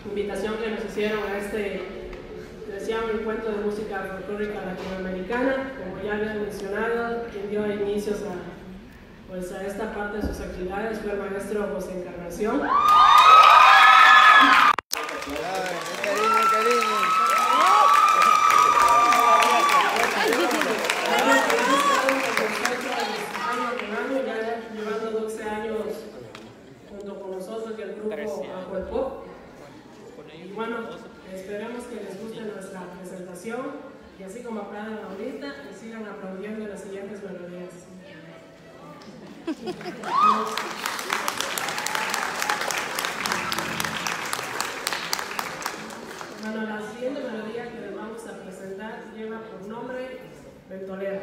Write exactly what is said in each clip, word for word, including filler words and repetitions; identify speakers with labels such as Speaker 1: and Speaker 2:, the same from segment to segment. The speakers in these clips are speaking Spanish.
Speaker 1: invitación que nos hicieron a este deseado encuentro de música folclórica latinoamericana. Como ya habían mencionado, quien dio inicios a, pues, a esta parte de sus actividades fue el maestro José Encarnación. Y bueno, esperemos que les guste nuestra presentación y así como aplaudan ahorita y sigan aplaudiendo las siguientes melodías. Bueno, la siguiente melodía que les vamos a presentar lleva por nombre Ventolera.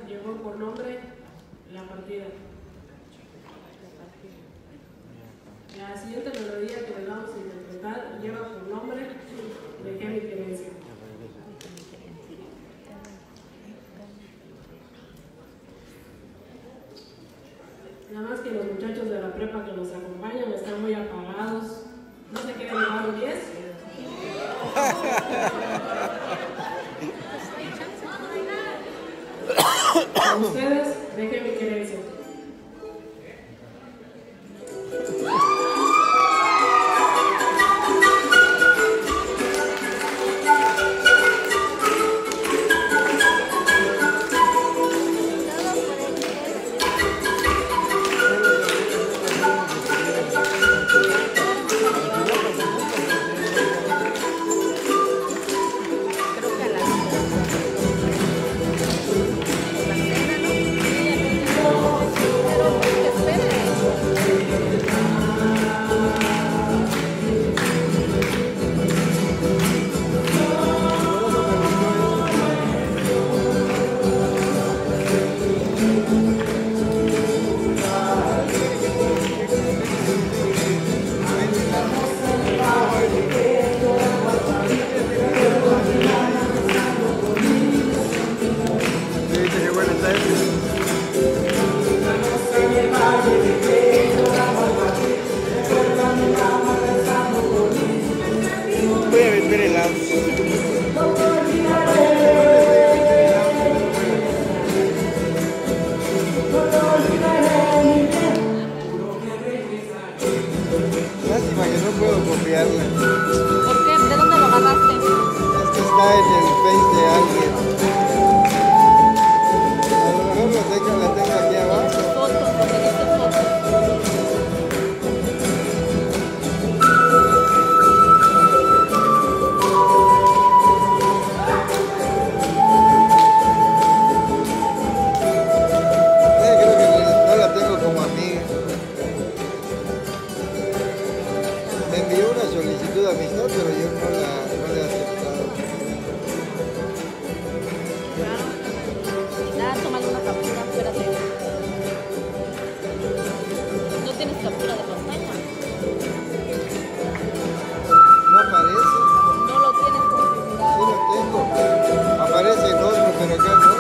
Speaker 1: llevó por nombre La Partida. La siguiente melodía que les vamos a interpretar lleva por nombre Dejé mi querencia. Nada más que los muchachos de la prepa que nos acompañan están muy apagados. ¿No se quieren llevar un diez? Con ustedes, Dejé mi querencia.
Speaker 2: Lástima que no puedo copiarla.
Speaker 3: ¿Por qué? ¿De dónde lo agarraste?
Speaker 2: Es que está en el Face de alguien. A lo mejor la tengo, la tengo aquí abajo.
Speaker 3: Fotos, porque dice fotos.
Speaker 2: Eh, creo que no la tengo como amiga. Me envió una solicitud de amistad, pero yo no la, no la he aceptado.
Speaker 3: Ah, tómale una captura, espérate. ¿No tienes captura de pantalla?
Speaker 2: No aparece.
Speaker 3: No lo tienes configurado.
Speaker 2: Sí lo tengo. Aparece el otro, pero acá no.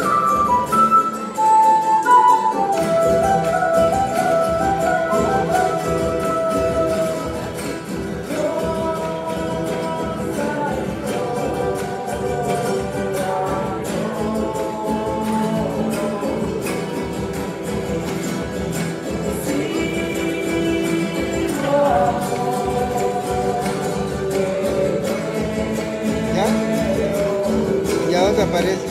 Speaker 2: ¿Ya? ¿Ya dónde aparece?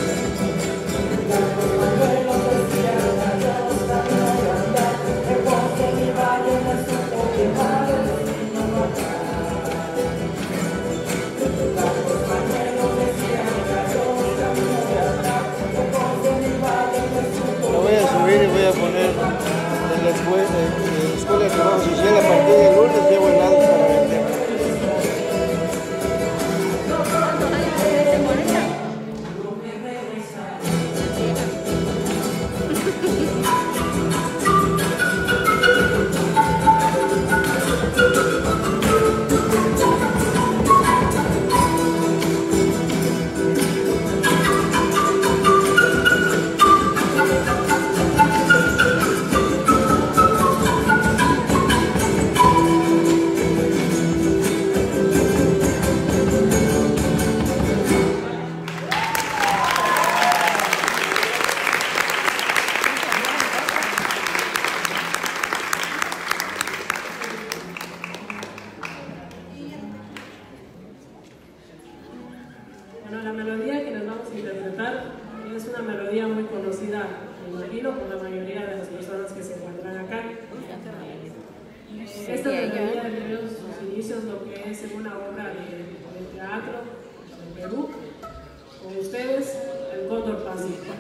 Speaker 2: Lo voy a subir y voy a poner en la escuela, en la escuela de trabajo social a partir de lunes llevo helados para vender.
Speaker 1: Bueno, la melodía que nos vamos a interpretar es una melodía muy conocida, me imagino, por la mayoría de las personas que se encuentran acá. Esta melodía dio sus inicios lo que es en una obra de, de teatro en Perú. Con ustedes, El Cóndor Pacífico.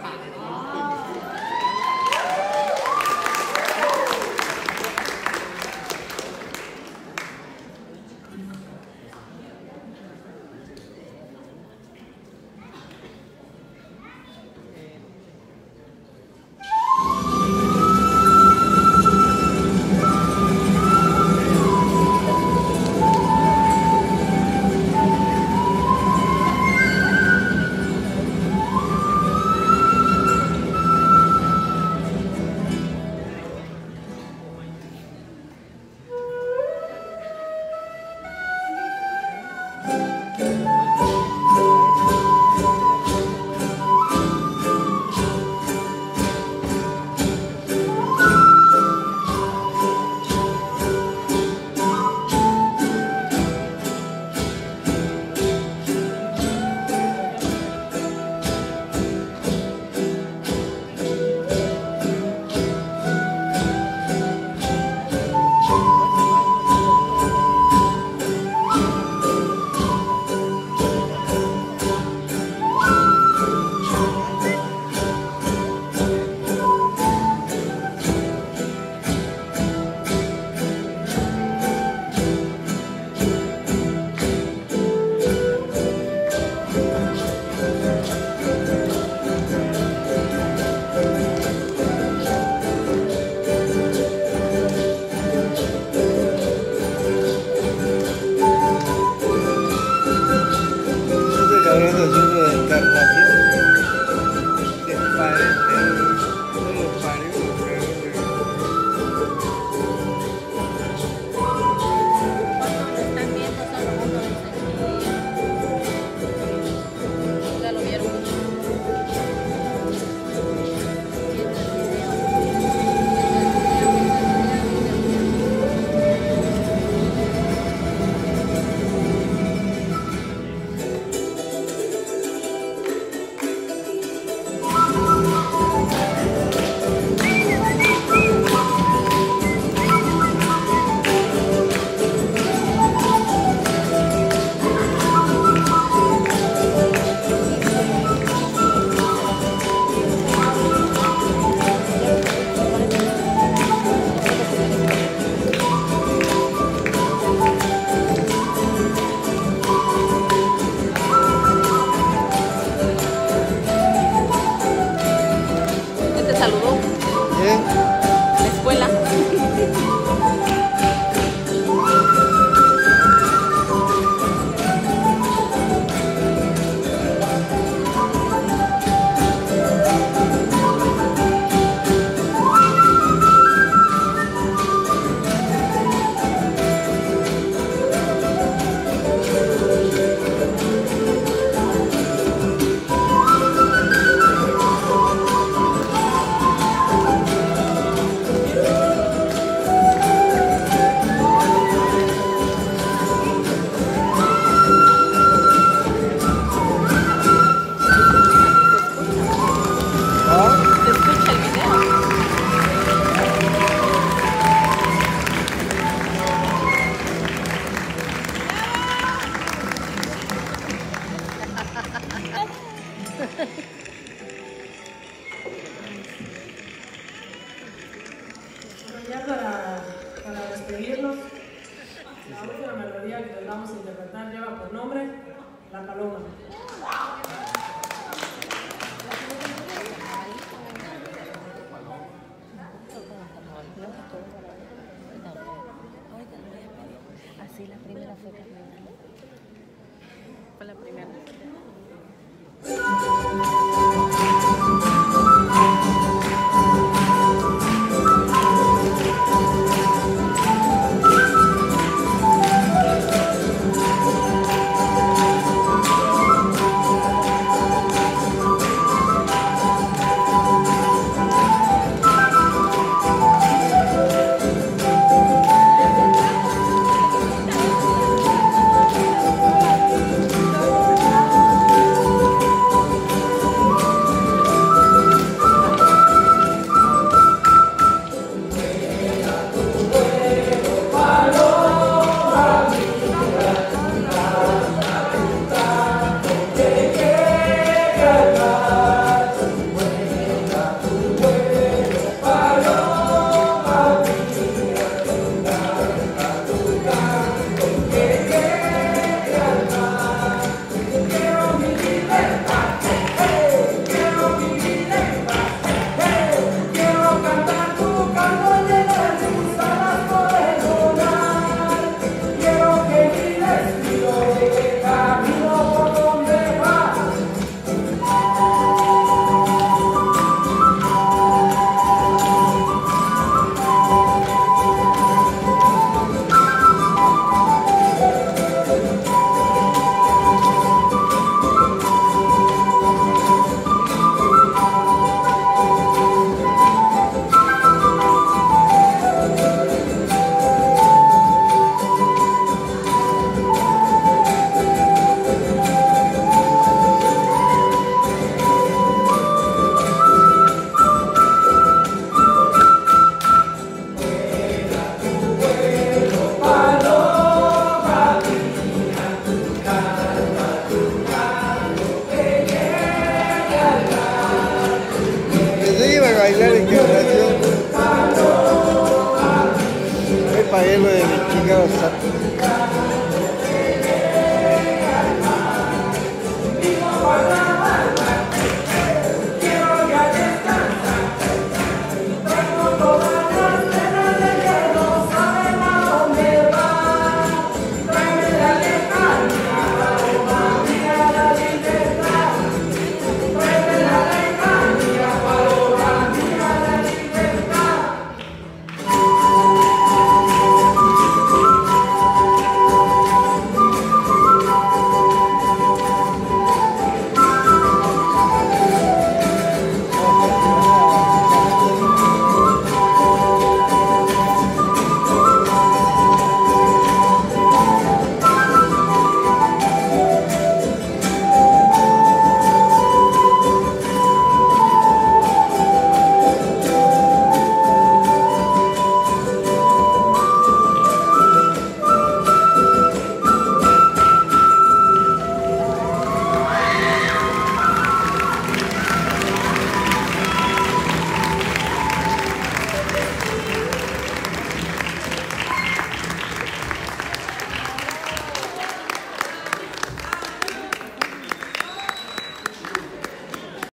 Speaker 3: saludó.
Speaker 2: ¿Eh?
Speaker 3: La escuela.
Speaker 1: Ya para, para despedirnos, la última melodía que les vamos a interpretar lleva por nombre La Paloma.
Speaker 3: Así la primera fue caminando. Fue la primera.
Speaker 2: Bailar en generación. Me pagué lo de mi chica bastante.